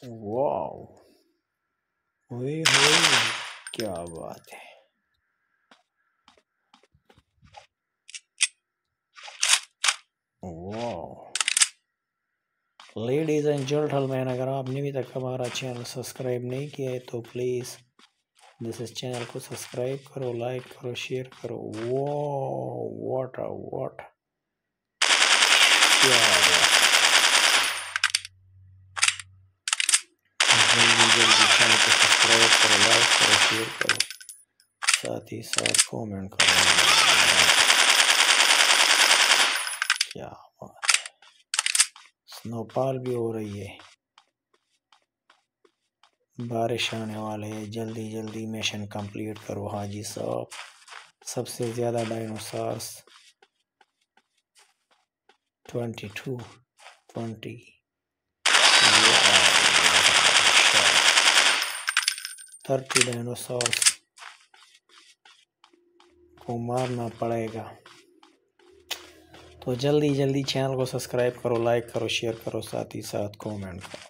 Wow, ओए होए, क्या बात है। वाओ, लेडीज एंड जेंटलमैन, अगर आपने अभी तक हमारा चैनल सब्सक्राइब नहीं किया है तो प्लीज़ इस चैनल को सब्सक्राइब करो, लाइक करो, शेयर करो। वाओ, व्हाट क्या बात। जल्दी जल्दी चैनल को सब्सक्राइब करो, लाइक करो, शेयर करो, साथ ही साथ कमेंट करो। क्या बात है, स्नोफॉल भी हो रही है, बारिश आने वाले है। जल्दी जल्दी मिशन कंप्लीट करो हाजी साहब। सबसे ज़्यादा डायनासोर्स 22 20 30 डायनासोर्स को मारना पड़ेगा। तो जल्दी जल्दी चैनल को सब्सक्राइब करो, लाइक करो, शेयर करो, साथ ही साथ कमेंट करो।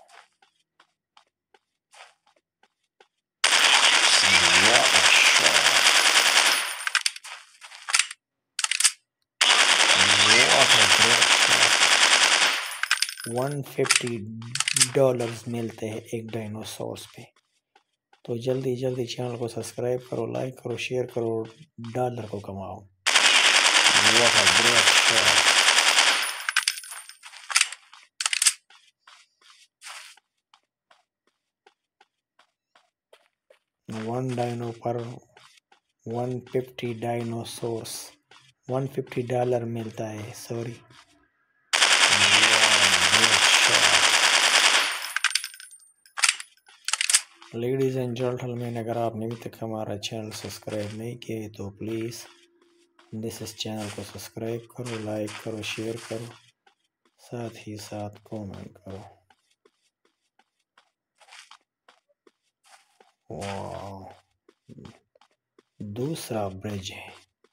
$150 मिलते हैं एक डायनासोर्स पे। तो जल्दी जल्दी चैनल को सब्सक्राइब करो, लाइक करो, शेयर करो, डॉलर को कमाओ। What a great shot. One dino per 150 dinosaurs, $150 मिलता है। सॉरी, लेडीज एंड जेंटलमैन, अगर आपने अभी तक हमारा चैनल सब्सक्राइब नहीं किया है तो प्लीज़ इस चैनल को सब्सक्राइब करो, लाइक करो, शेयर करो, साथ ही साथ कमेंट करो। वाह, दूसरा ब्रिज है।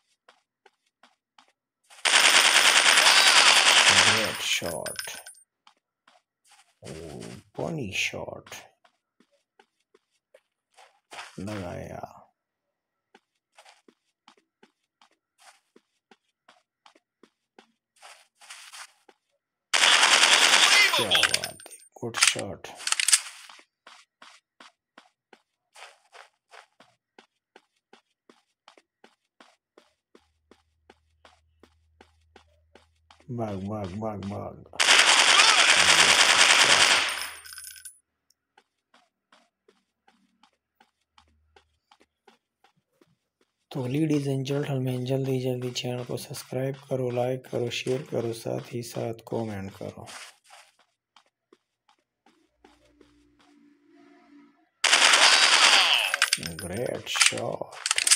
ग्रेट शॉट, पनी शॉट लगाया। क्या बात है, गुड शॉट। भाग भाग भाग भाग। तो लेडीज एंड जेंटलमैन, जल्दी जल्दी चैनल को सब्सक्राइब करो, लाइक करो, शेयर करो, साथ ही साथ कमेंट करो। Great shot,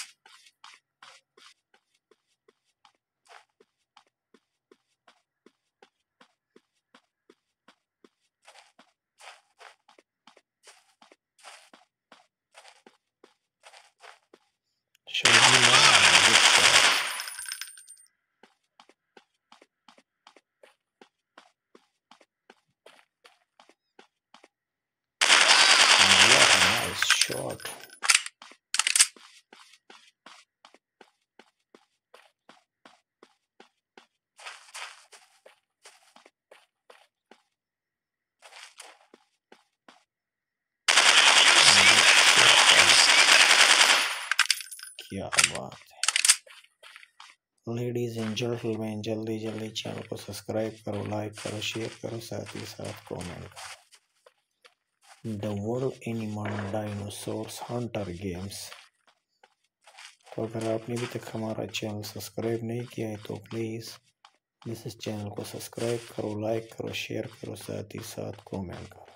shot. क्या बात है। लेडीज एंड जेंटलमैन, जल्दी जल्दी चैनल को सब्सक्राइब करो, लाइक करो, शेयर करो, साथ ही साथ कमेंट करो। The world animal dinosaurs hunter games. तो अगर आपने अभी तक हमारा चैनल सब्सक्राइब नहीं किया है तो प्लीज़ इस चैनल को सब्सक्राइब करो, लाइक करो, शेयर करो, साथ ही साथ कमेंट करो।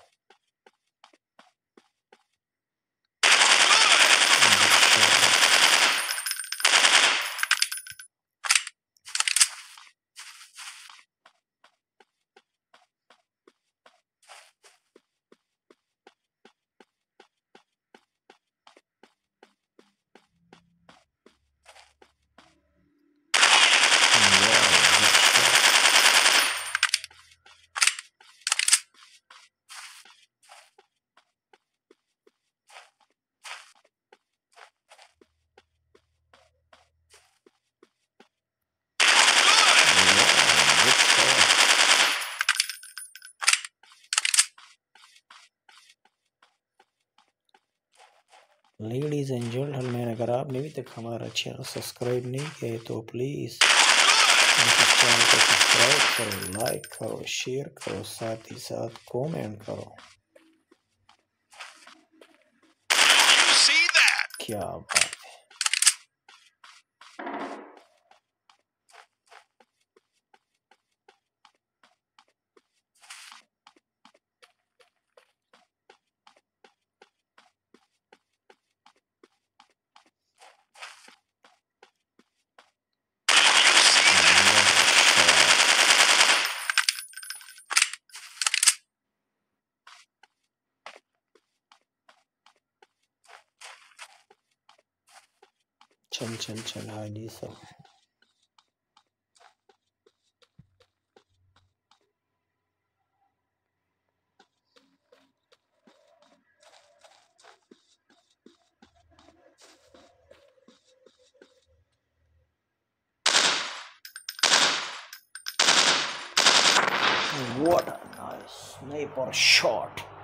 लेडीज एंड जेंटलमैन, अगर आपने अभी तक हमारा चैनल सब्सक्राइब नहीं किया है तो प्लीज़ इस चैनल को सब्सक्राइब करो, लाइक करो, शेयर करो, साथ ही साथ कमेंट करो। क्या बात है। चल चल चल हाजी सब। What a nice sniper shot.